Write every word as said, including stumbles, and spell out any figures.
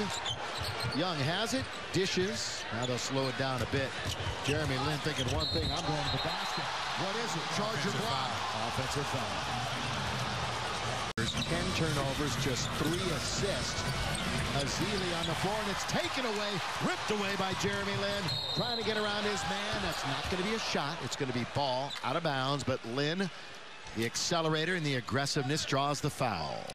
Young has it, dishes. Now they'll slow it down a bit. Jeremy Lin thinking one thing, I'm going to the basket. What is it? Charger block. Offensive foul. ten turnovers, just three assists. Azili on the floor, and it's taken away, ripped away by Jeremy Lin. Trying to get around his man. That's not going to be a shot. It's going to be ball out of bounds, but Lin, the accelerator and the aggressiveness, draws the foul.